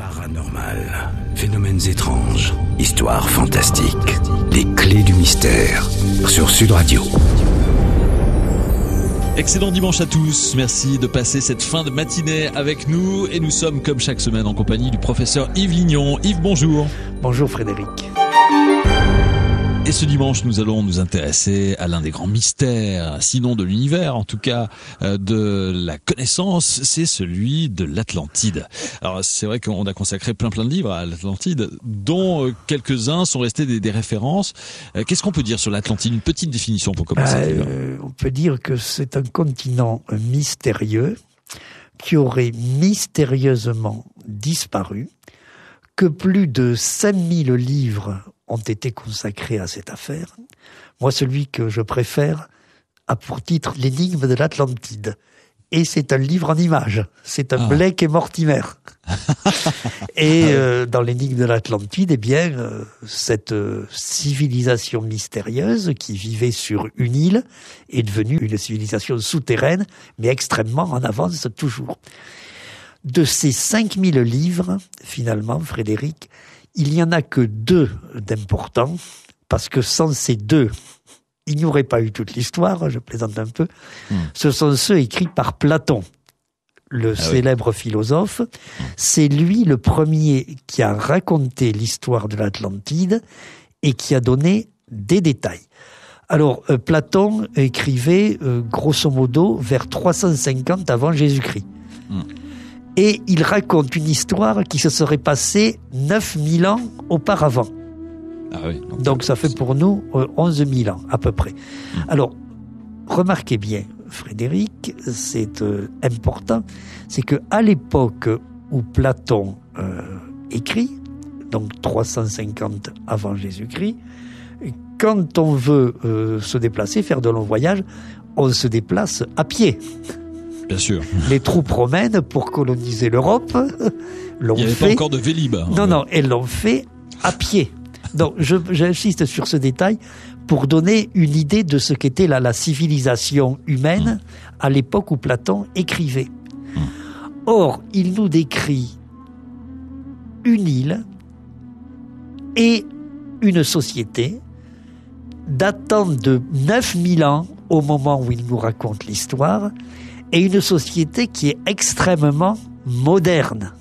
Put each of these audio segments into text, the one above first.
Paranormal, phénomènes étranges, histoires fantastiques, les clés du mystère sur Sud Radio. Excellent dimanche à tous, merci de passer cette fin de matinée avec nous et nous sommes comme chaque semaine en compagnie du professeur Yves Lignon. Yves, bonjour. Bonjour Frédéric. Et ce dimanche, nous allons nous intéresser à l'un des grands mystères, sinon de l'univers, en tout cas de la connaissance, c'est celui de l'Atlantide. Alors c'est vrai qu'on a consacré plein de livres à l'Atlantide, dont quelques-uns sont restés des références. Qu'est-ce qu'on peut dire sur l'Atlantide? Une petite définition pour commencer. On peut dire que c'est un continent mystérieux qui aurait mystérieusement disparu, que plus de 5000 livres ont été consacrés à cette affaire. Moi, celui que je préfère a pour titre L'énigme de l'Atlantide. Et c'est un livre en images. C'est un Blake et Mortimer. Et dans l'énigme de l'Atlantide, eh bien, cette civilisation mystérieuse qui vivait sur une île est devenue une civilisation souterraine, mais extrêmement en avance toujours. De ces 5000 livres, finalement, Frédéric, il n'y en a que 2 d'importants, parce que sans ces 2, il n'y aurait pas eu toute l'histoire, je plaisante un peu. Ce sont ceux écrits par Platon, le célèbre philosophe. C'est lui le premier qui a raconté l'histoire de l'Atlantide et qui a donné des détails. Alors, Platon écrivait grosso modo vers 350 avant Jésus-Christ. Et il raconte une histoire qui se serait passée 9000 ans auparavant. Ah oui, donc ça fait pour nous 11 000 ans à peu près. Alors, remarquez bien, Frédéric, c'est important, c'est qu'à l'époque où Platon écrit, donc 350 avant Jésus-Christ, quand on veut se déplacer, faire de longs voyages, on se déplace à pied. Bien sûr. Les troupes romaines, pour coloniser l'Europe, l'ont fait... Il n'y avait pas encore de Vélib. Non, elles l'ont fait à pied. Donc, j'insiste sur ce détail pour donner une idée de ce qu'était la civilisation humaine à l'époque où Platon écrivait. Or, il nous décrit une île et une société datant de 9000 ans au moment où il nous raconte l'histoire, et une société qui est extrêmement moderne.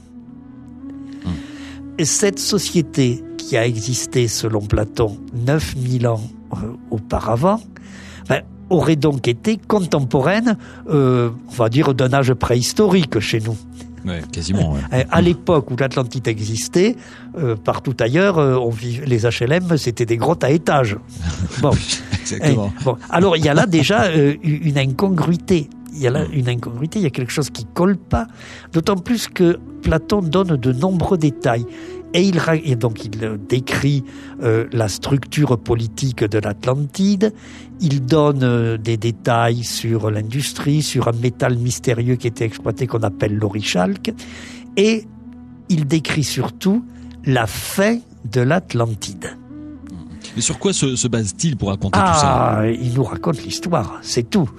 Et cette société qui a existé, selon Platon, 9000 ans auparavant, aurait donc été contemporaine, on va dire, d'un âge préhistorique chez nous. Ouais, quasiment. Ouais. À l'époque où l'Atlantide existait, partout ailleurs, les HLM, c'était des grottes à étages. Bon. Exactement. Bon. Alors, il y a là déjà une incongruité. Il y a quelque chose qui colle pas, d'autant plus que Platon donne de nombreux détails. Et donc il décrit la structure politique de l'Atlantide, il donne des détails sur l'industrie, sur un métal mystérieux qui était exploité qu'on appelle l'orichalque, et il décrit surtout la fin de l'Atlantide. Mais sur quoi se base-t-il pour raconter tout ça? Il nous raconte l'histoire, c'est tout.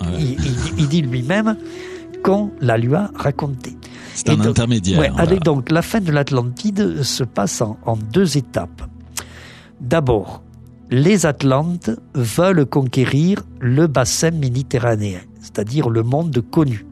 Il dit lui-même qu'on la lui a racontée. C'est un intermédiaire. Voilà. Donc, la fin de l'Atlantide se passe en 2 étapes. D'abord, les Atlantes veulent conquérir le bassin méditerranéen, c'est-à-dire le monde connu.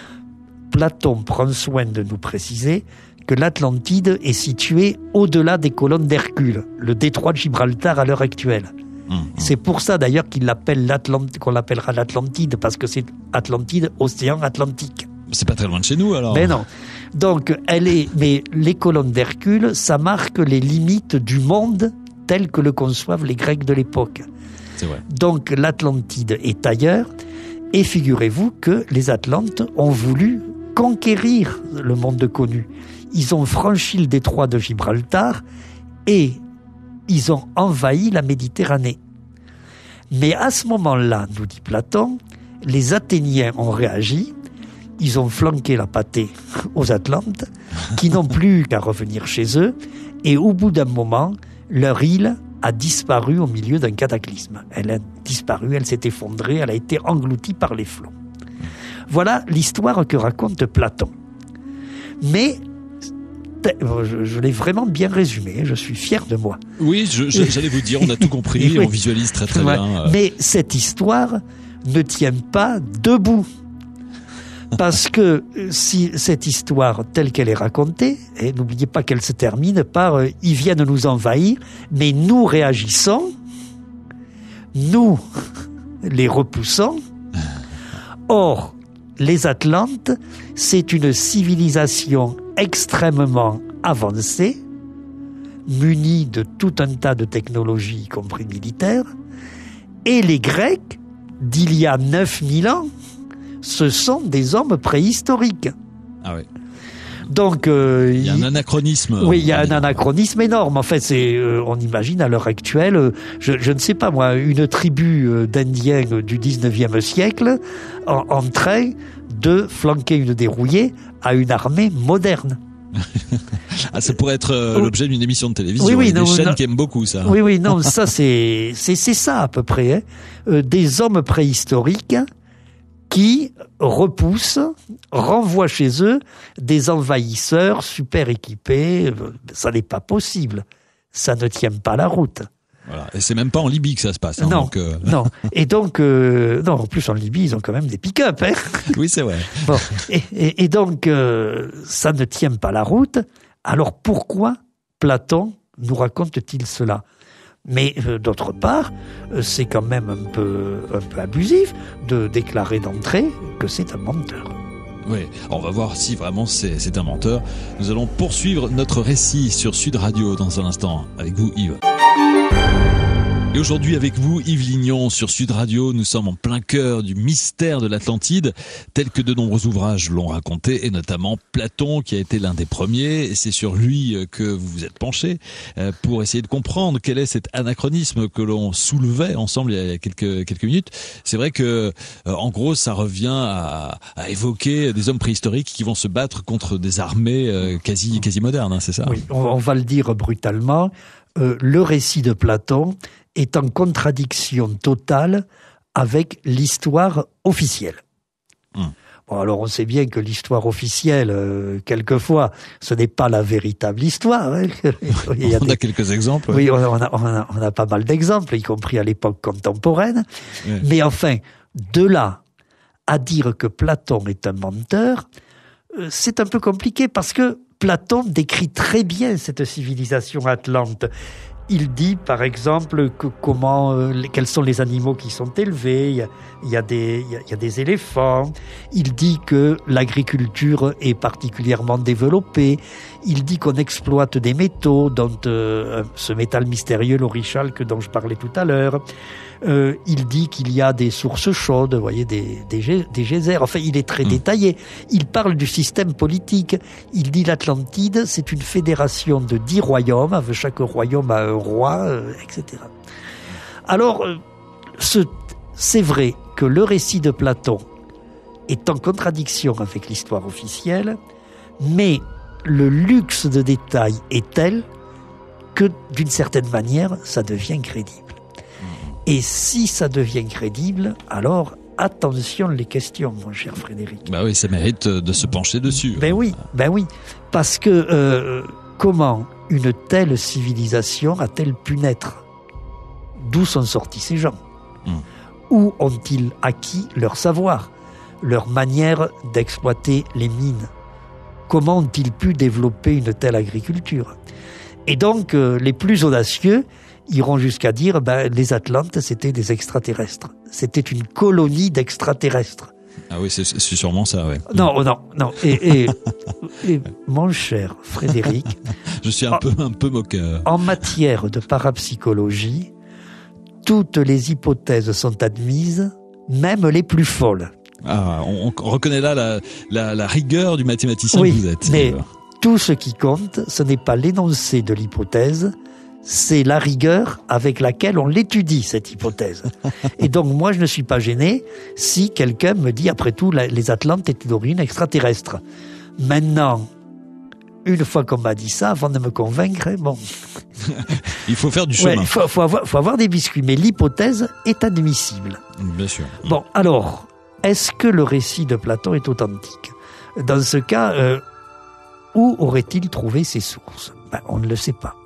Platon prend soin de nous préciser que l'Atlantide est située au-delà des colonnes d'Hercule, le détroit de Gibraltar à l'heure actuelle. C'est pour ça d'ailleurs qu'on l'appellera l'Atlantide, parce que c'est Atlantide, océan Atlantique. C'est pas très loin de chez nous alors. Mais non. Donc mais les colonnes d'Hercule, ça marque les limites du monde tel que le conçoivent les Grecs de l'époque. C'est vrai. Donc l'Atlantide est ailleurs, et figurez-vous que les Atlantes ont voulu conquérir le monde connu. Ils ont franchi le détroit de Gibraltar et ils ont envahi la Méditerranée. Mais à ce moment-là, nous dit Platon, les Athéniens ont réagi, ils ont flanqué la pâtée aux Atlantes, qui n'ont plus qu'à revenir chez eux, et au bout d'un moment, leur île a disparu au milieu d'un cataclysme. Elle a disparu, elle s'est effondrée, elle a été engloutie par les flots. Voilà l'histoire que raconte Platon. Mais je l'ai vraiment bien résumé, je suis fier de moi. Oui, j'allais vous dire, on a tout compris, oui. On visualise très très bien. Mais cette histoire ne tient pas debout. Parce que si cette histoire telle qu'elle est racontée, et n'oubliez pas qu'elle se termine par ils viennent nous envahir, mais nous réagissons, nous les repoussons. Or, les Atlantes, c'est une civilisation extrêmement avancée, munie de tout un tas de technologies, y compris militaires, et les Grecs, d'il y a 9000 ans, ce sont des hommes préhistoriques. Ah oui. Donc, il y a un anachronisme. Oui, il y a un anachronisme énorme. En fait, on imagine à l'heure actuelle, je ne sais pas moi, une tribu d'Indiens du 19e siècle en train de flanquer une dérouillée à une armée moderne. Ah, ça pourrait être l'objet d'une émission de télévision. Oui, des chaînes qui aiment beaucoup ça. Oui, non, ça c'est ça à peu près. Des hommes préhistoriques qui repoussent, renvoient chez eux des envahisseurs super équipés. Ça n'est pas possible. Ça ne tient pas la route. Voilà. Et c'est même pas en Libye que ça se passe. Hein, non, donc, non. Et donc, non, en plus en Libye, ils ont quand même des pick-up. Hein. Oui, c'est vrai. Bon. Et donc, ça ne tient pas la route. Alors pourquoi Platon nous raconte-t-il cela ? Mais d'autre part, c'est quand même un peu abusif de déclarer d'entrée que c'est un menteur. Oui, on va voir si vraiment c'est un menteur. Nous allons poursuivre notre récit sur Sud Radio dans un instant avec vous, Yves. Et aujourd'hui avec vous, Yves Lignon, sur Sud Radio, nous sommes en plein cœur du mystère de l'Atlantide, tel que de nombreux ouvrages l'ont raconté, et notamment Platon, qui a été l'un des premiers, et c'est sur lui que vous vous êtes penché pour essayer de comprendre quel est cet anachronisme que l'on soulevait ensemble il y a quelques minutes. C'est vrai que, en gros, ça revient à évoquer des hommes préhistoriques qui vont se battre contre des armées quasi modernes, hein, c'est ça ? Oui, on va le dire brutalement, le récit de Platon est en contradiction totale avec l'histoire officielle. Bon, alors on sait bien que l'histoire officielle, quelquefois, ce n'est pas la véritable histoire. Hein. On a quelques exemples. Oui, on a pas mal d'exemples, y compris à l'époque contemporaine. Oui. Mais enfin, de là à dire que Platon est un menteur, c'est un peu compliqué parce que Platon décrit très bien cette civilisation atlante. Il dit, par exemple, quels sont les animaux qui sont élevés. Il y a des éléphants. Il dit que l'agriculture est particulièrement développée. Il dit qu'on exploite des métaux, dont ce métal mystérieux, l'orichalque, dont je parlais tout à l'heure. Il dit qu'il y a des sources chaudes, vous voyez, des geysers. Enfin, il est très détaillé. Il parle du système politique. Il dit l'Atlantide, c'est une fédération de 10 royaumes. Chaque royaume a un roi, etc. Alors, c'est vrai que le récit de Platon est en contradiction avec l'histoire officielle, mais le luxe de détail est tel que, d'une certaine manière, ça devient crédible. Et si ça devient crédible, alors attention les questions, mon cher Frédéric. Bah oui, ça mérite de se pencher dessus. Ben oui. Parce que comment une telle civilisation a-t-elle pu naître ? D'où sont sortis ces gens ? Où ont-ils acquis leur savoir, leur manière d'exploiter les mines ? Comment ont-ils pu développer une telle agriculture ? Et donc, les plus audacieux iront jusqu'à dire les Atlantes, c'était des extraterrestres. C'était une colonie d'extraterrestres. Ah oui, c'est sûrement ça, oui. Non. Et mon cher Frédéric... Je suis un peu moqueur. En matière de parapsychologie, toutes les hypothèses sont admises, même les plus folles. Ah, on reconnaît là la rigueur du mathématicien que vous êtes. Mais tout ce qui compte, ce n'est pas l'énoncé de l'hypothèse, c'est la rigueur avec laquelle on l'étudie, cette hypothèse. Et donc, moi, je ne suis pas gêné si quelqu'un me dit, après tout, les Atlantes étaient d'origine extraterrestre. Maintenant, une fois qu'on m'a dit ça, avant de me convaincre, bon... Il faut faire du chemin. Il faut avoir des biscuits, mais l'hypothèse est admissible. Bien sûr. Bon, alors, est-ce que le récit de Platon est authentique ? Dans ce cas... Où aurait-il trouvé ces sources ? On ne le sait pas.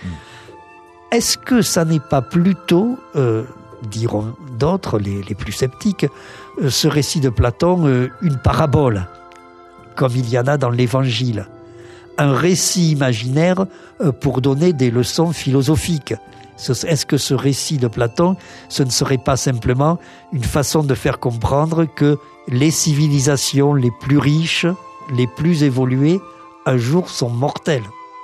Est-ce que ça n'est pas plutôt, diront d'autres, les plus sceptiques, ce récit de Platon, une parabole, comme il y en a dans l'Évangile, un récit imaginaire pour donner des leçons philosophiques ? Est-ce que ce récit de Platon, ce ne serait pas simplement une façon de faire comprendre que les civilisations les plus riches, les plus évoluées, un jour sont mortelles ?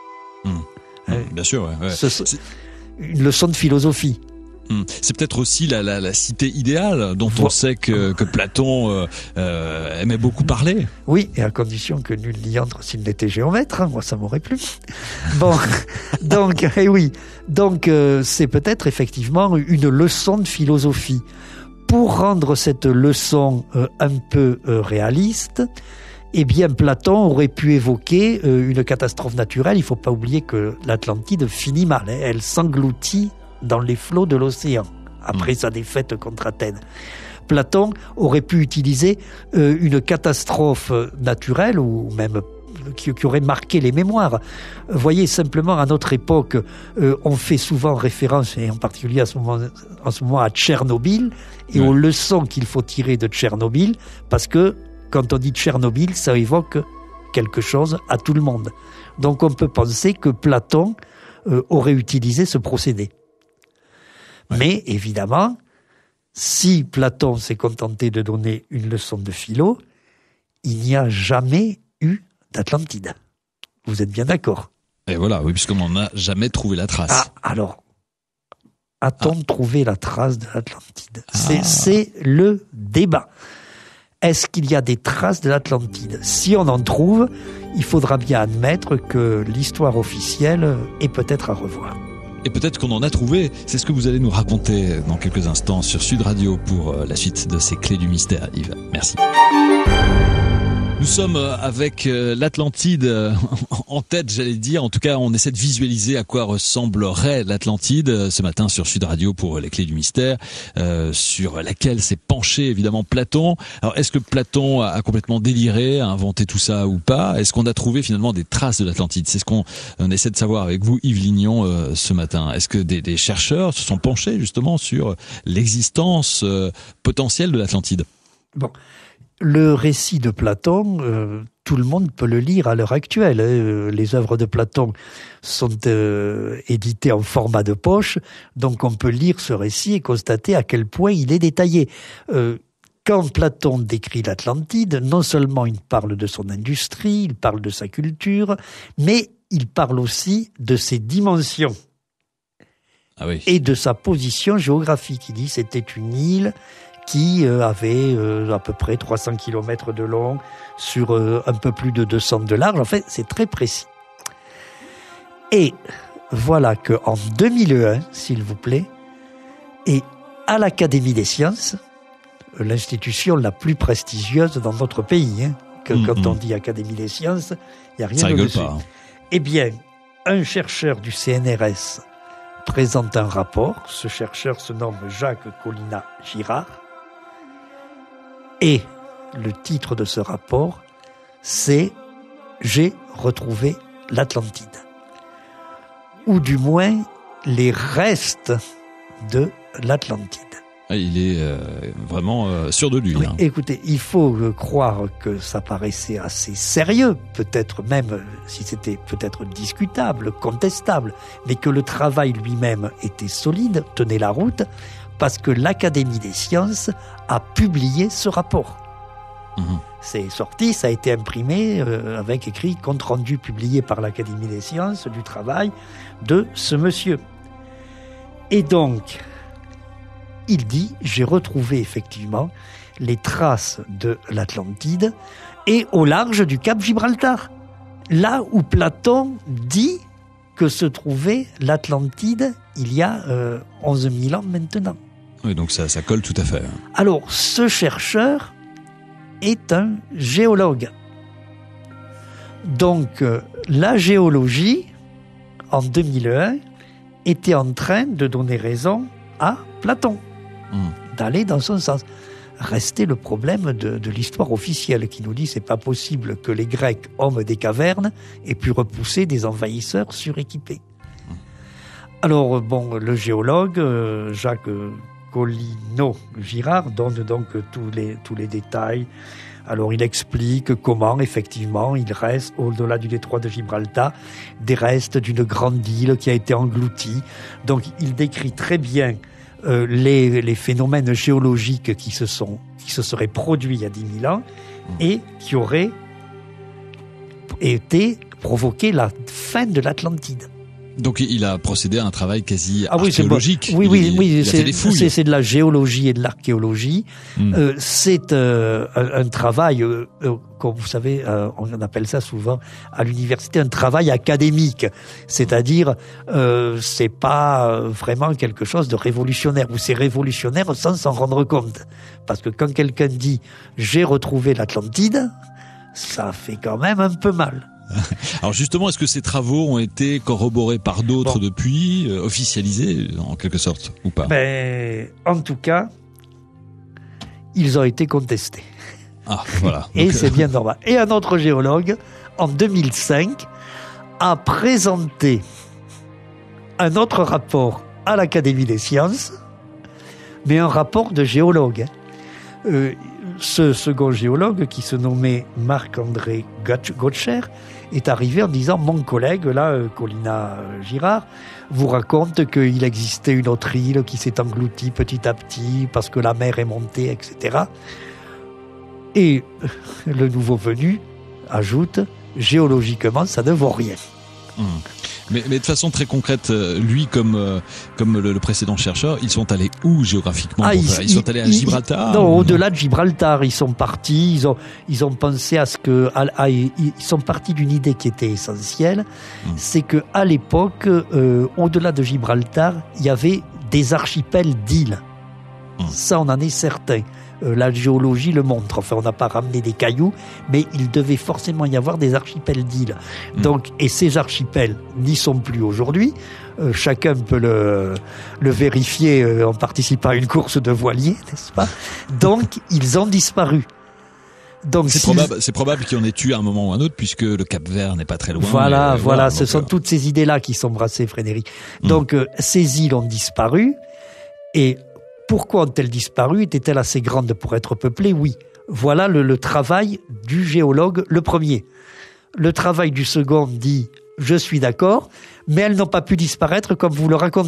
Bien sûr, ouais. Une leçon de philosophie. C'est peut-être aussi la cité idéale dont on sait que Platon aimait beaucoup parler. Oui, et à condition que nul n'y entre s'il n'était géomètre. Moi, ça m'aurait plu. Bon, donc, c'est peut-être effectivement une leçon de philosophie. Pour rendre cette leçon un peu réaliste, eh bien, Platon aurait pu évoquer une catastrophe naturelle. Il ne faut pas oublier que l'Atlantide finit mal. Elle s'engloutit dans les flots de l'océan, après sa défaite contre Athènes. Platon aurait pu utiliser une catastrophe naturelle, ou même qui aurait marqué les mémoires. Voyez, simplement, à notre époque, on fait souvent référence, et en particulier en ce moment à Tchernobyl, et aux leçons qu'il faut tirer de Tchernobyl, parce que quand on dit Tchernobyl, ça évoque quelque chose à tout le monde. Donc on peut penser que Platon aurait utilisé ce procédé. Mais évidemment, si Platon s'est contenté de donner une leçon de philo, il n'y a jamais eu d'Atlantide. Vous êtes bien d'accord ? Et voilà, oui, puisqu'on n'en a jamais trouvé la trace. Alors, a-t-on trouvé la trace de l'Atlantide ? C'est le débat. Est-ce qu'il y a des traces de l'Atlantide ? Si on en trouve, il faudra bien admettre que l'histoire officielle est peut-être à revoir. Et peut-être qu'on en a trouvé. C'est ce que vous allez nous raconter dans quelques instants sur Sud Radio pour la suite de ces clés du mystère, Yves. Merci. Nous sommes avec l'Atlantide en tête, j'allais dire. En tout cas, on essaie de visualiser à quoi ressemblerait l'Atlantide ce matin sur Sud Radio pour les clés du mystère, sur laquelle s'est penché évidemment Platon. Alors, est-ce que Platon a complètement déliré, a inventé tout ça ou pas ? Est-ce qu'on a trouvé finalement des traces de l'Atlantide ? C'est ce qu'on essaie de savoir avec vous, Yves Lignon, ce matin. Est-ce que des chercheurs se sont penchés justement sur l'existence potentielle de l'Atlantide ? Bon. Le récit de Platon, tout le monde peut le lire à l'heure actuelle. Les œuvres de Platon sont éditées en format de poche, donc on peut lire ce récit et constater à quel point il est détaillé. Quand Platon décrit l'Atlantide, non seulement il parle de son industrie, il parle de sa culture, mais il parle aussi de ses dimensions et de sa position géographique. Il dit que c'était une île qui avait à peu près 300 km de long sur un peu plus de 200 de large. En fait, c'est très précis. Et voilà qu'en 2001, s'il vous plaît, et à l'Académie des sciences, l'institution la plus prestigieuse dans notre pays, quand on dit Académie des sciences, il n'y a rien de dessus. Eh bien, un chercheur du CNRS présente un rapport. Ce chercheur se nomme Jacques Collina-Girard. Et le titre de ce rapport, c'est « J'ai retrouvé l'Atlantide ». Ou du moins, les restes de l'Atlantide. Il est vraiment sûr de lui. Oui, écoutez, il faut croire que ça paraissait assez sérieux, peut-être même, si c'était peut-être discutable, contestable, mais que le travail lui-même était solide, tenait la route, parce que l'Académie des sciences a publié ce rapport. C'est sorti, ça a été imprimé avec écrit « Compte rendu publié par l'Académie des sciences du travail de ce monsieur ». Et donc, il dit « J'ai retrouvé effectivement les traces de l'Atlantide et au large du Cap Gibraltar, là où Platon dit que se trouvait l'Atlantide il y a 11 000 ans maintenant. » Oui, donc ça colle tout à fait. Alors, ce chercheur est un géologue. Donc, la géologie, en 2001, était en train de donner raison à Platon, d'aller dans son sens. restait le problème de l'histoire officielle qui nous dit c'est pas possible que les Grecs, hommes des cavernes, aient pu repousser des envahisseurs suréquipés. Alors bon, le géologue Jacques Collino-Girard donne donc tous les détails. Alors il explique comment effectivement il reste au-delà du détroit de Gibraltar des restes d'une grande île qui a été engloutie. Donc il décrit très bien les phénomènes géologiques qui se seraient produits il y a 10 000 ans et qui auraient provoqué la fin de l'Atlantide. Donc il a procédé à un travail quasi oui, archéologique. Oui, c'est de la géologie et de l'archéologie. C'est un travail, comme vous savez, on appelle ça souvent à l'université un travail académique. C'est-à-dire, c'est pas vraiment quelque chose de révolutionnaire, ou c'est révolutionnaire sans s'en rendre compte. Parce que quand quelqu'un dit « j'ai retrouvé l'Atlantide », ça fait quand même un peu mal. Alors justement, est-ce que ces travaux ont été corroborés par d'autres depuis, officialisés en quelque sorte, ou pas ? En tout cas, ils ont été contestés. Ah, voilà. Et c'est bien normal. Et un autre géologue, en 2005, a présenté un autre rapport à l'Académie des sciences, mais un rapport de géologue. Ce second géologue, qui se nommait Marc-André Gottscher, est arrivé en disant « Mon collègue, là, Collina-Girard, vous raconte qu'il existait une autre île qui s'est engloutie petit à petit parce que la mer est montée, etc. » Et le nouveau venu ajoute « Géologiquement, ça ne vaut rien. » Mais de façon très concrète, lui comme le précédent chercheur, ils sont allés où géographiquement ? Ils sont allés à Gibraltar ? Non, au-delà de Gibraltar, ils sont partis. Ils ont pensé à ce que ils sont partis d'une idée qui était essentielle, c'est que à l'époque, au-delà de Gibraltar, il y avait des archipels d'îles. Ça, on en est certain. La géologie le montre. Enfin, on n'a pas ramené des cailloux, mais il devait forcément y avoir des archipels d'îles. Donc, et ces archipels n'y sont plus aujourd'hui. Chacun peut le vérifier en participant à une course de voilier, n'est-ce pas ? Donc, ils ont disparu. Donc, c'est probable qu'il y en ait eu à un moment ou un autre, puisque le Cap-Vert n'est pas très loin. Voilà. Ce sont toutes ces idées-là qui sont brassées, Frédéric. Donc, ces îles ont disparu. Et pourquoi ont-elles disparu ? Étaient-elles assez grandes pour être peuplées ? Oui. Voilà le travail du géologue, le premier. Le travail du second dit « Je suis d'accord, mais elles n'ont pas pu disparaître comme vous le racontez. »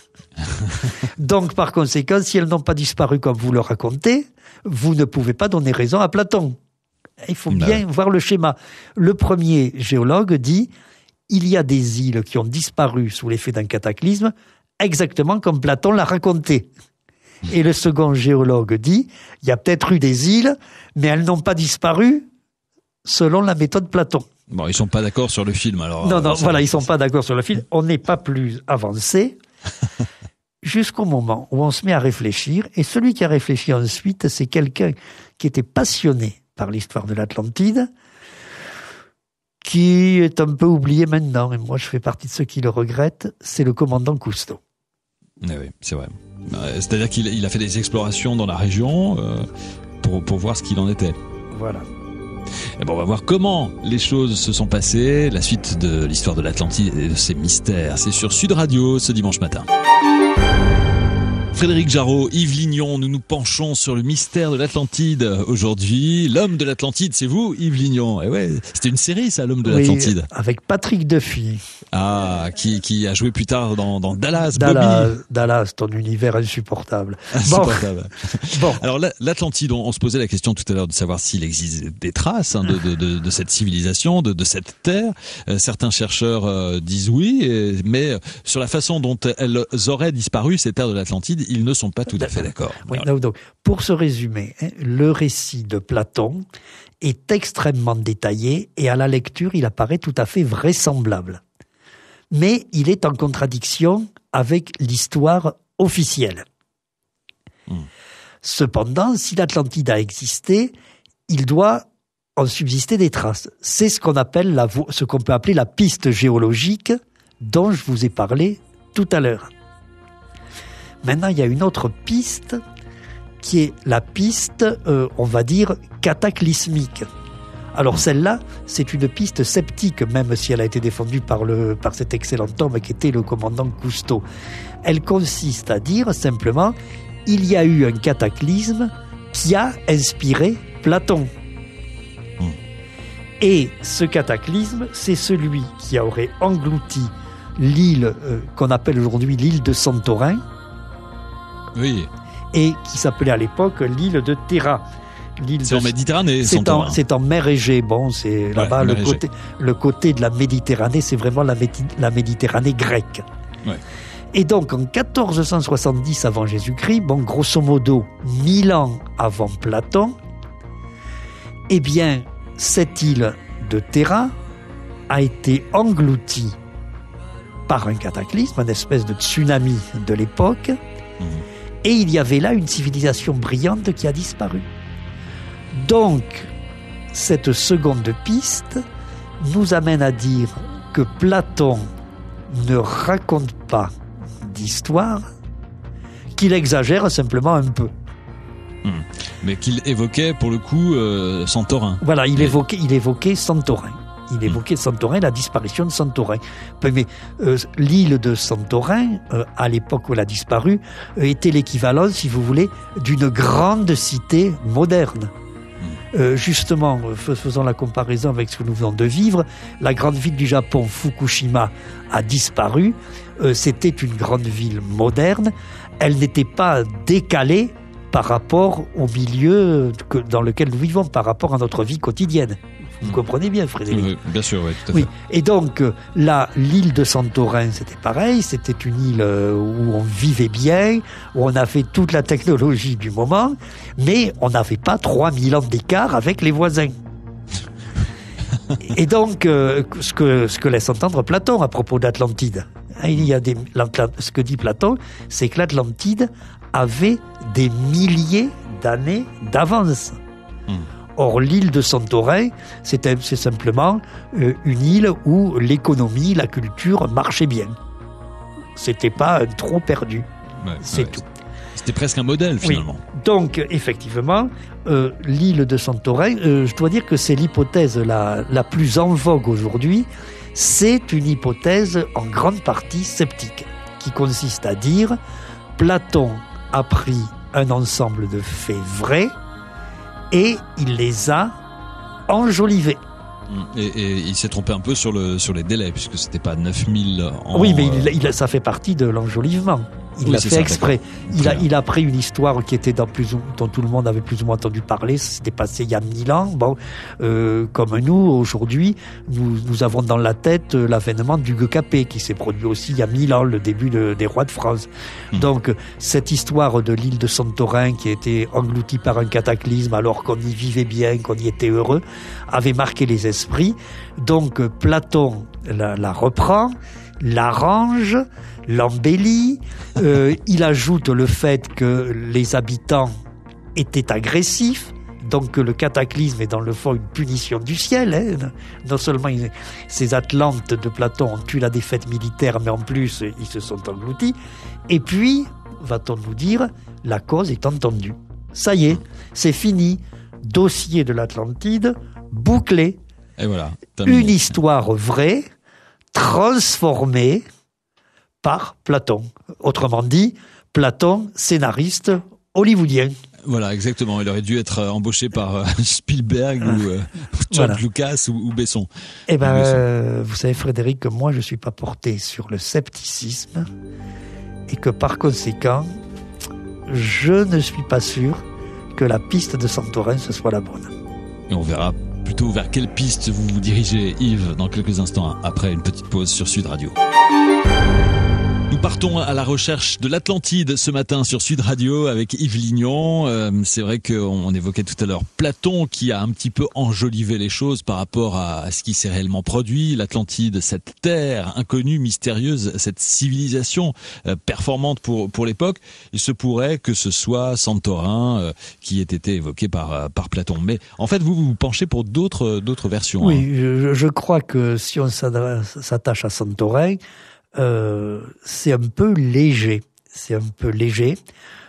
Donc, par conséquent, si elles n'ont pas disparu comme vous le racontez, vous ne pouvez pas donner raison à Platon. Il faut bien voir le schéma. Le premier géologue dit « Il y a des îles qui ont disparu sous l'effet d'un cataclysme, exactement comme Platon l'a raconté. » Et le second géologue dit, il y a peut-être eu des îles, mais elles n'ont pas disparu selon la méthode Platon. Bon, ils sont pas d'accord sur le film, alors. Non, ils sont pas d'accord sur le film. On n'est pas plus avancé jusqu'au moment où on se met à réfléchir. Et celui qui a réfléchi ensuite, c'est quelqu'un qui était passionné par l'histoire de l'Atlantide, qui est un peu oublié maintenant. Et moi, je fais partie de ceux qui le regrettent. C'est le commandant Cousteau. Oui, c'est vrai. C'est-à-dire qu'il a fait des explorations dans la région pour voir ce qu'il en était. Voilà. Et bon, on va voir comment les choses se sont passées. La suite de l'histoire de l'Atlantide et de ses mystères, c'est sur Sud Radio ce dimanche matin. Frédéric Jarraud, Yves Lignon, nous nous penchons sur le mystère de l'Atlantide aujourd'hui. L'homme de l'Atlantide, c'est vous, Yves Lignon. Et ouais, c'était une série, ça, l'homme de l'Atlantide. Avec Patrick Duffy. Ah, qui a joué plus tard dans Dallas, Bobby. Dallas, ton univers insupportable. Bon. Alors l'Atlantide, on se posait la question tout à l'heure de savoir s'il existe des traces de cette civilisation, de cette terre. Certains chercheurs disent oui, mais sur la façon dont elles auraient disparu, ces terres de l'Atlantide, ils ne sont pas tout à fait d'accord. Oui, donc, pour se résumer, le récit de Platon est extrêmement détaillé et à la lecture, il apparaît tout à fait vraisemblable. Mais il est en contradiction avec l'histoire officielle. Cependant, si l'Atlantide a existé, il doit en subsister des traces. C'est ce qu'on peut appeler la piste géologique dont je vous ai parlé tout à l'heure. Maintenant, il y a une autre piste qui est la piste, on va dire, cataclysmique. Alors celle-là, c'est une piste sceptique, même si elle a été défendue par cet excellent homme qui était le commandant Cousteau. Elle consiste à dire simplement, il y a eu un cataclysme qui a inspiré Platon. Et ce cataclysme, c'est celui qui aurait englouti l'île qu'on appelle aujourd'hui l'île de Santorin. Oui. Et qui s'appelait à l'époque l'île de Terra. C'est en Méditerranée, Santorin. C'est en mer Égée. Bon, c'est là-bas le côté de la Méditerranée, c'est vraiment la Méditerranée grecque. Ouais. Et donc, en 1470 avant Jésus-Christ, bon, grosso modo, 1000 ans avant Platon, eh bien, cette île de Terra a été engloutie par un cataclysme, une espèce de tsunami de l'époque, et il y avait là une civilisation brillante qui a disparu. Donc, cette seconde piste nous amène à dire que Platon ne raconte pas d'histoire, qu'il exagère simplement un peu. Mais qu'il évoquait pour le coup Santorin. Voilà, il évoquait Santorin. Il évoquait Santorin, la disparition de Santorin. Mais l'île de Santorin, à l'époque où elle a disparu, était l'équivalent, si vous voulez, d'une grande cité moderne. Justement, faisant la comparaison avec ce que nous venons de vivre, la grande ville du Japon, Fukushima, a disparu. C'était une grande ville moderne. Elle n'était pas décalée par rapport au milieu dans lequel nous vivons, par rapport à notre vie quotidienne. Vous comprenez bien, Frédéric? Oui, bien sûr, oui, tout à fait. Et donc, là, l'île de Santorin, c'était pareil. C'était une île où on vivait bien, où on avait toute la technologie du moment, mais on n'avait pas 3000 ans d'écart avec les voisins. Et donc, ce que laisse entendre Platon à propos d'Atlantide, ce que dit Platon, c'est que l'Atlantide avait des milliers d'années d'avance. Or, l'île de Santorin, c'est simplement une île où l'économie, la culture marchaient bien. C'était pas un trou perdu. C'est tout. C'était presque un modèle, finalement. Oui. Donc, effectivement, l'île de Santorin, je dois dire que c'est l'hypothèse la plus en vogue aujourd'hui. C'est une hypothèse en grande partie sceptique, qui consiste à dire Platon a pris un ensemble de faits vrais et il les a enjolivés. Et il s'est trompé un peu sur les délais, puisque c'était pas 9000 ans. Oui, mais ça fait partie de l'enjolivement. Il l'a fait exprès. Il a pris une histoire qui était dont tout le monde avait plus ou moins entendu parler. C'était passé il y a 1000 ans. Bon, comme nous, aujourd'hui, nous avons dans la tête l'avènement du Hugues Capet, qui s'est produit aussi il y a 1000 ans, le début des rois de France. Donc, cette histoire de l'île de Santorin, qui a été engloutie par un cataclysme, alors qu'on y vivait bien, qu'on y était heureux, avait marqué les esprits. Donc, Platon la reprend, l'arrange, l'embellit, il ajoute le fait que les habitants étaient agressifs, donc que le cataclysme est dans le fond une punition du ciel. Hein. Non seulement ces Atlantes de Platon ont eu la défaite militaire, mais en plus ils se sont engloutis. Et puis, va-t-on nous dire, la cause est entendue. Ça y est, c'est fini. Dossier de l'Atlantide, bouclé. Et voilà. Une histoire vraie, transformée par Platon. Autrement dit, Platon, scénariste hollywoodien. Voilà, exactement. Il aurait dû être embauché par Spielberg ou George Lucas ou Besson. Eh ben, vous savez, Frédéric, que moi, je suis pas porté sur le scepticisme et que par conséquent, je ne suis pas sûr que la piste de Santorin, ce soit la bonne. Et on verra plutôt vers quelle piste vous vous dirigez, Yves, dans quelques instants, après une petite pause sur Sud Radio. Nous partons à la recherche de l'Atlantide ce matin sur Sud Radio avec Yves Lignon. C'est vrai qu'on évoquait tout à l'heure Platon qui a un petit peu enjolivé les choses par rapport à ce qui s'est réellement produit. L'Atlantide, cette terre inconnue, mystérieuse, cette civilisation performante pour l'époque. Il se pourrait que ce soit Santorin qui ait été évoqué par Platon. Mais en fait, vous vous penchez pour d'autres versions. Oui, je crois que si on s'attache à Santorin, c'est un peu léger.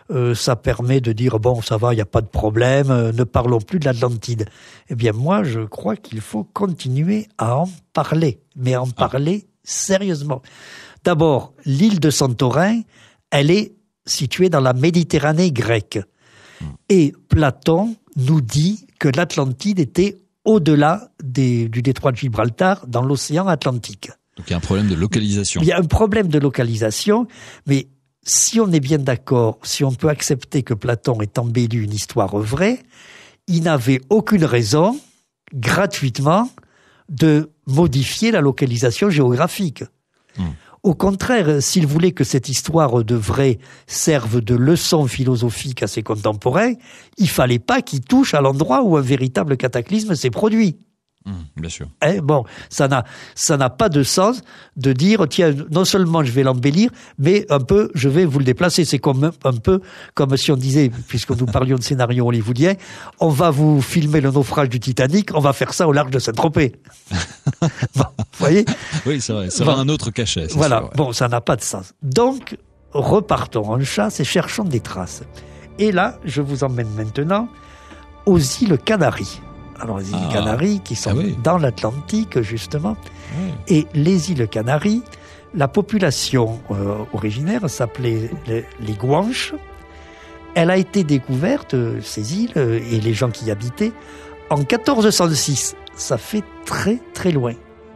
ça permet de dire bon, ça va, il n'y a pas de problème, ne parlons plus de l'Atlantide. Eh bien, moi, je crois qu'il faut continuer à en parler, mais en parler sérieusement. D'abord, l'île de Santorin, elle est située dans la Méditerranée grecque. Et Platon nous dit que l'Atlantide était au-delà du détroit de Gibraltar, dans l'océan Atlantique. Donc il y a un problème de localisation. Il y a un problème de localisation, mais si on est bien d'accord, si on peut accepter que Platon ait embelli une histoire vraie, il n'avait aucune raison, gratuitement, de modifier la localisation géographique. Au contraire, s'il voulait que cette histoire de vrai serve de leçon philosophique à ses contemporains, il fallait pas qu'il touche à l'endroit où un véritable cataclysme s'est produit. Bien sûr. Bon, ça n'a pas de sens de dire tiens, non seulement je vais l'embellir, mais un peu je vais vous le déplacer. C'est un peu comme si on disait, puisque nous parlions de scénario hollywoodien, on va vous filmer le naufrage du Titanic, on va faire ça au large de Saint-Tropez. Bon, vous voyez ? Oui, c'est vrai. Ça a un autre cachet. Voilà. Sûr, ouais. Bon, ça n'a pas de sens. Donc, repartons en chasse et cherchons des traces. Et là, je vous emmène maintenant aux îles Canaries. Alors, les îles Canaries qui sont dans l'Atlantique, justement. Et les îles Canaries, la population originaire s'appelait les Guanches. Elle a été découverte, ces îles, et les gens qui y habitaient, en 1406. Ça fait très, très loin.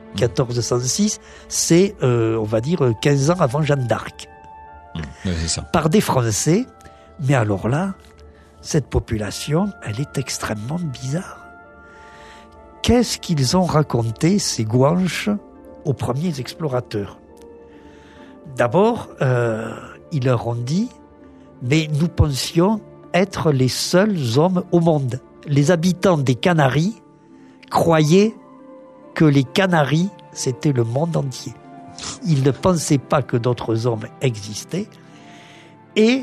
1406, c'est, on va dire, 15 ans avant Jeanne d'Arc. C'est ça. Par des Français. Mais alors là, cette population, elle est extrêmement bizarre. Qu'est-ce qu'ils ont raconté, ces Guanches, aux premiers explorateurs ? D'abord, ils leur ont dit « Mais nous pensions être les seuls hommes au monde. » Les habitants des Canaries croyaient que les Canaries, c'était le monde entier. Ils ne pensaient pas que d'autres hommes existaient. Et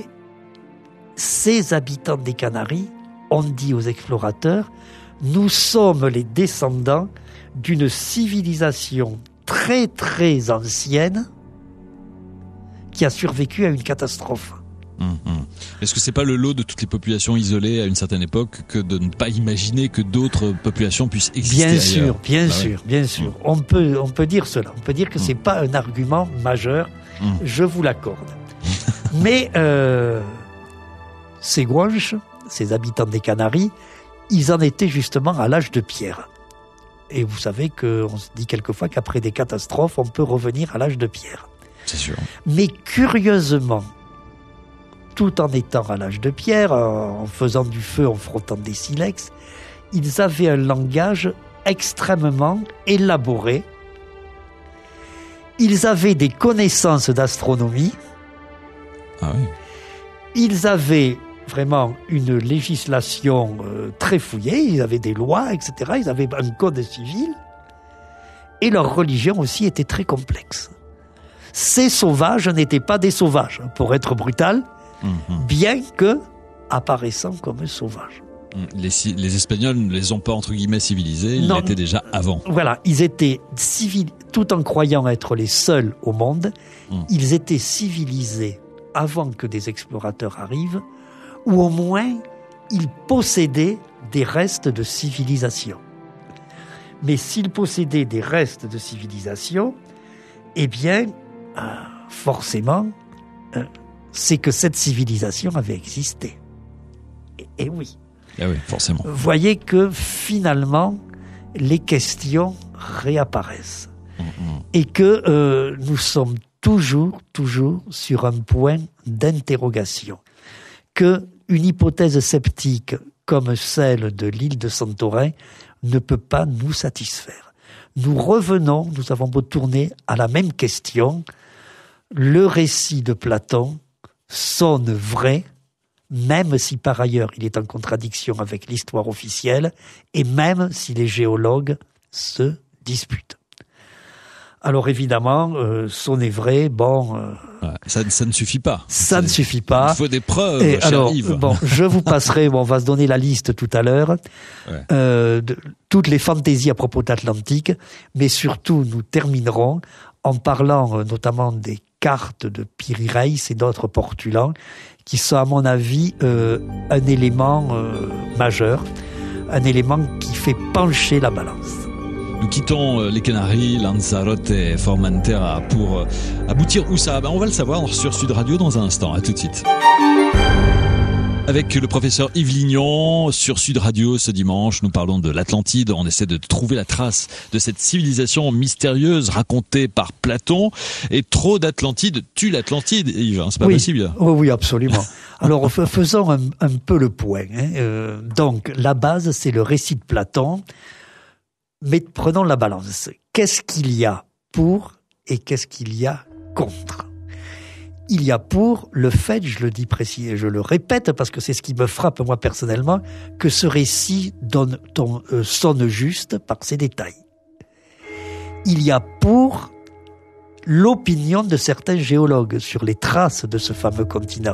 ces habitants des Canaries ont dit aux explorateurs « Nous sommes les descendants d'une civilisation très très ancienne qui a survécu à une catastrophe. » Est-ce que c'est pas le lot de toutes les populations isolées à une certaine époque que de ne pas imaginer que d'autres populations puissent exister ailleurs ? Bien sûr. On peut dire cela. On peut dire que c'est pas un argument majeur. Je vous l'accorde. Mais ces Guanches, ces habitants des Canaries, ils en étaient justement à l'âge de pierre. Et vous savez qu'on se dit quelquefois qu'après des catastrophes, on peut revenir à l'âge de pierre. C'est sûr. Mais curieusement, tout en étant à l'âge de pierre, en faisant du feu, en frottant des silex, ils avaient un langage extrêmement élaboré. Ils avaient des connaissances d'astronomie. Ah oui. Ils avaient vraiment une législation très fouillée. Ils avaient des lois, etc. Ils avaient un code civil. Et leur religion aussi était très complexe. Ces sauvages n'étaient pas des sauvages, pour être brutal, bien que apparaissant comme sauvages. Les Espagnols ne les ont pas, entre guillemets, civilisés, ils l'étaient déjà avant. Voilà, ils étaient civils, tout en croyant être les seuls au monde, ils étaient civilisés avant que des explorateurs arrivent, ou au moins, ils possédaient des restes de civilisation. Mais s'ils possédaient des restes de civilisation, eh bien, forcément, c'est que cette civilisation avait existé. Et oui. Ah oui, forcément. Vous voyez que finalement, les questions réapparaissent. Et que nous sommes toujours sur un point d'interrogation. Que une hypothèse sceptique comme celle de l'île de Santorin ne peut pas nous satisfaire. Nous avons beau tourner à la même question. Le récit de Platon sonne vrai, même si par ailleurs il est en contradiction avec l'histoire officielle, et même si les géologues se disputent. Alors évidemment, sonner vrai, ça ne suffit pas. Ça ne suffit pas. Il faut des preuves, et cher alors, Yves. Je vous passerai, on va se donner la liste tout à l'heure, de toutes les fantaisies à propos d'Atlantique, mais surtout nous terminerons en parlant notamment des cartes de Piri Reis et d'autres portulans qui sont à mon avis un élément majeur, un élément qui fait pencher la balance. Nous quittons les Canaries, Lanzarote et Formentera pour aboutir où ça ? On va le savoir sur Sud Radio dans un instant. À tout de suite. Avec le professeur Yves Lignon sur Sud Radio ce dimanche, nous parlons de l'Atlantide. On essaie de trouver la trace de cette civilisation mystérieuse racontée par Platon. Et trop d'Atlantide tue l'Atlantide, Yves. C'est pas possible. Oui, absolument. Alors faisons un peu le point. Donc la base, c'est le récit de Platon. Mais prenons la balance. Qu'est-ce qu'il y a pour et qu'est-ce qu'il y a contre ? Il y a pour le fait, je le dis précis et je le répète parce que c'est ce qui me frappe moi personnellement, que ce récit sonne juste par ses détails. Il y a pour l'opinion de certains géologues sur les traces de ce fameux continent.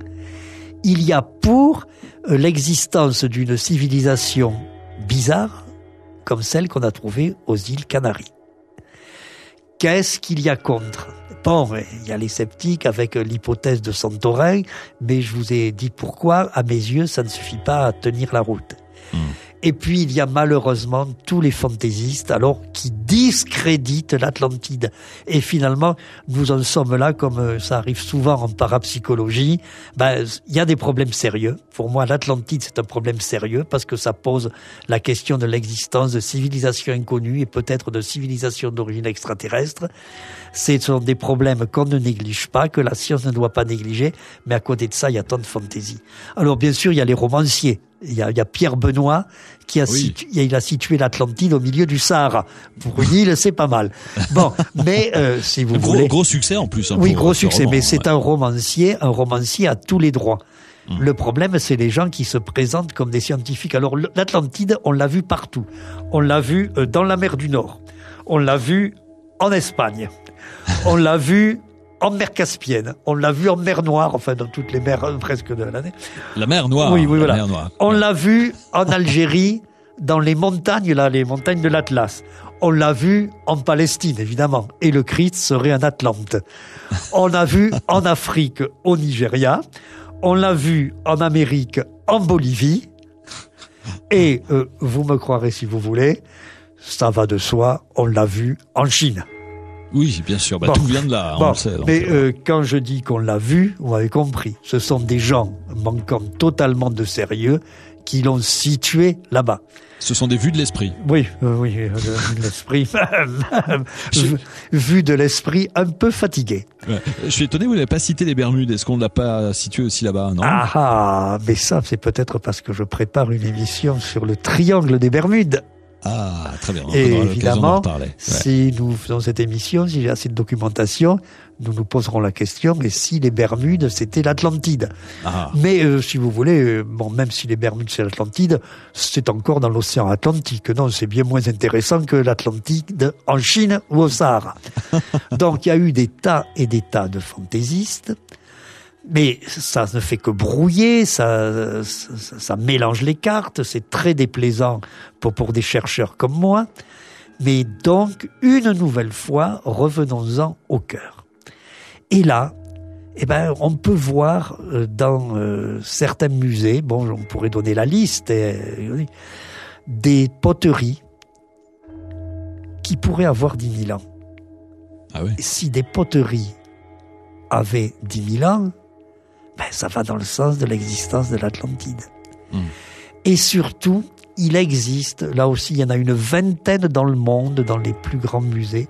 Il y a pour l'existence d'une civilisation bizarre comme celle qu'on a trouvée aux îles Canaries. Qu'est-ce qu'il y a contre ? Bon, il y a les sceptiques avec l'hypothèse de Santorin, mais je vous ai dit pourquoi, à mes yeux, ça ne suffit pas à tenir la route. Et puis, il y a malheureusement tous les fantaisistes, alors, qui discréditent l'Atlantide. Et finalement, nous en sommes là, comme ça arrive souvent en parapsychologie, il y a des problèmes sérieux. Pour moi, l'Atlantide, c'est un problème sérieux, parce que ça pose la question de l'existence de civilisations inconnues et peut-être de civilisations d'origine extraterrestre. Ce sont des problèmes qu'on ne néglige pas, que la science ne doit pas négliger, mais à côté de ça, il y a tant de fantaisie. Alors, bien sûr, il y a les romanciers. Il y a Pierre Benoît qui il a situé l'Atlantide au milieu du Sahara. Pour une île, c'est pas mal. Bon, mais si vous voulez... Gros succès en plus. Oui, gros succès, roman, mais c'est un romancier à tous les droits. Le problème, c'est les gens qui se présentent comme des scientifiques. Alors, l'Atlantide, on l'a vu partout. On l'a vu dans la mer du Nord. On l'a vu en Espagne. On l'a vu en mer Caspienne, on l'a vu en mer Noire, enfin dans toutes les mers presque de l'année. La mer Noire. Oui, voilà. Mer Noire. On l'a vu en Algérie, dans les montagnes de l'Atlas. On l'a vu en Palestine, évidemment. Et le Christ serait un Atlante. On l'a vu en Afrique, au Nigeria. On l'a vu en Amérique, en Bolivie. Et vous me croirez si vous voulez, ça va de soi, on l'a vu en Chine. Oui, bien sûr. Tout vient de là, on le sait. Mais quand je dis qu'on l'a vu, vous m'avez compris. Ce sont des gens manquant totalement de sérieux qui l'ont situé là-bas. Ce sont des vues de l'esprit. Oui, l'esprit. Vue de l'esprit un peu fatigué. Ouais. Je suis étonné, vous n'avez pas cité les Bermudes. Est-ce qu'on ne l'a pas situé aussi là-bas, non ? Mais ça, c'est peut-être parce que je prépare une émission sur le triangle des Bermudes. Ah, très bien. Et évidemment, si nous faisons cette émission, si j'ai assez de documentation, nous nous poserons la question, et si les Bermudes, c'était l'Atlantide. Mais si vous voulez, même si les Bermudes, c'est l'Atlantide, c'est encore dans l'océan Atlantique. Non, c'est bien moins intéressant que l'Atlantide en Chine ou au Sahara. Donc, il y a eu des tas et des tas de fantaisistes. Mais ça ne fait que brouiller, ça mélange les cartes, c'est très déplaisant pour des chercheurs comme moi. Mais donc, une nouvelle fois, revenons-en au cœur. Et là, on peut voir dans certains musées, on pourrait donner la liste, des poteries qui pourraient avoir 10 000 ans. Ah oui. Si des poteries avaient 10 000 ans, ça va dans le sens de l'existence de l'Atlantide. Et surtout, il existe, là aussi, il y en a une vingtaine dans le monde, dans les plus grands musées,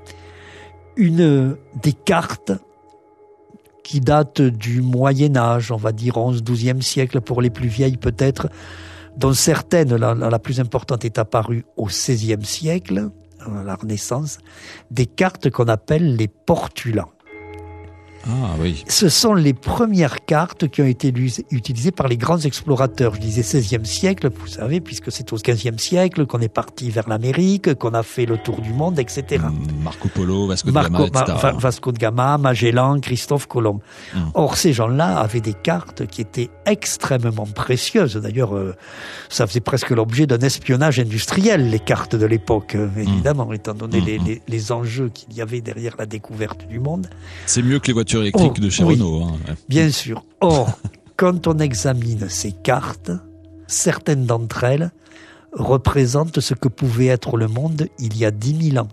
des cartes qui datent du Moyen-Âge, on va dire 11e, 12e siècle, pour les plus vieilles peut-être, dont certaines, la plus importante est apparue au XVIe siècle, à la Renaissance, des cartes qu'on appelle les portulans. Ah oui. Ce sont les premières cartes qui ont été utilisées par les grands explorateurs. Je disais 16e siècle, vous savez, puisque c'est au 15e siècle qu'on est parti vers l'Amérique, qu'on a fait le tour du monde, etc. Marco Polo, Vasco de Gama, etc. Vasco de Gama, Magellan, Christophe Colomb. Or, ces gens-là avaient des cartes qui étaient extrêmement précieuses. D'ailleurs, ça faisait presque l'objet d'un espionnage industriel, les cartes de l'époque, évidemment, étant donné les enjeux qu'il y avait derrière la découverte du monde. C'est mieux que les voitures électriques de chez Renault. Bien sûr. Or, quand on examine ces cartes, certaines d'entre elles représentent ce que pouvait être le monde il y a 10 000 ans,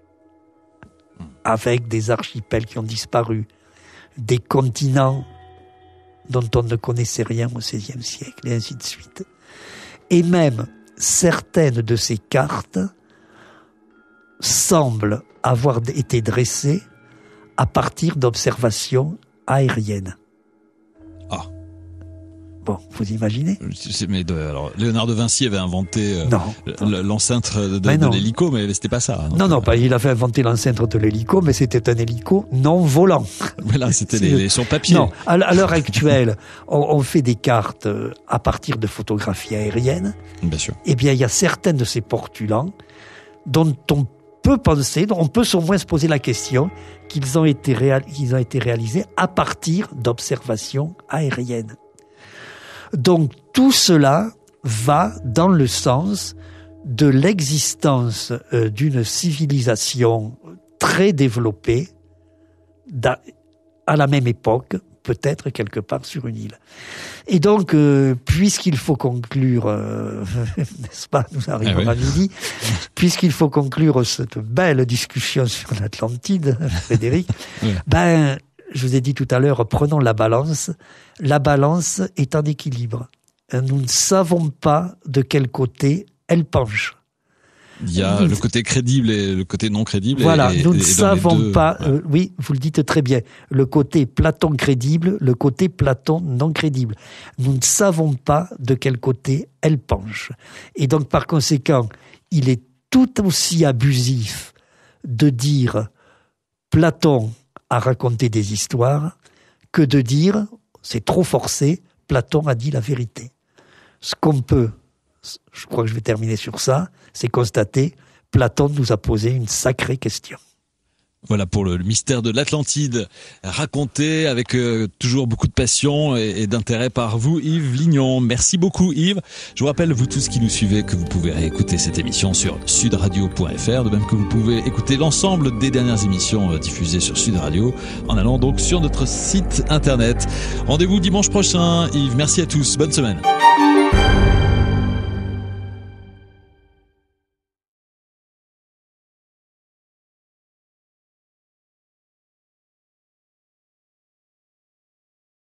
avec des archipels qui ont disparu, des continents dont on ne connaissait rien au XVIe siècle, et ainsi de suite. Et même certaines de ces cartes semblent avoir été dressées à partir d'observations aériennes. Ah. Bon, vous imaginez ? Alors, Léonard de Vinci avait inventé l'enceinte de l'hélico, mais c'était pas ça. Non, il avait inventé l'enceinte de l'hélico, mais c'était un hélico non volant. Mais là, c'était sur papier. Non, à l'heure actuelle, on fait des cartes à partir de photographies aériennes. Bien sûr. Eh bien, il y a certains de ces portulans dont on peut penser, on peut au moins se poser la question qu'ils ont été réalisés à partir d'observations aériennes. Donc tout cela va dans le sens de l'existence d'une civilisation très développée à la même époque, peut-être quelque part sur une île. Et donc, puisqu'il faut conclure, n'est-ce pas, nous arrivons à midi, puisqu'il faut conclure cette belle discussion sur l'Atlantide, Frédéric, je vous ai dit tout à l'heure, prenons la balance. La balance est en équilibre. Nous ne savons pas de quel côté elle penche. Il y a le côté crédible et le côté non crédible. Voilà, nous ne savons pas, oui, vous le dites très bien, le côté Platon crédible, le côté Platon non crédible. Nous ne savons pas de quel côté elle penche. Et donc, par conséquent, il est tout aussi abusif de dire Platon a raconté des histoires que de dire, c'est trop forcé, Platon a dit la vérité. Ce qu'on peut, je crois que je vais terminer sur ça, c'est constater, Platon nous a posé une sacrée question. Voilà pour le mystère de l'Atlantide, raconté avec toujours beaucoup de passion et d'intérêt par vous, Yves Lignon. Merci beaucoup, Yves. Je vous rappelle, vous tous qui nous suivez, que vous pouvez réécouter cette émission sur sudradio.fr, de même que vous pouvez écouter l'ensemble des dernières émissions diffusées sur Sud Radio, en allant donc sur notre site internet. Rendez-vous dimanche prochain, Yves. Merci à tous. Bonne semaine.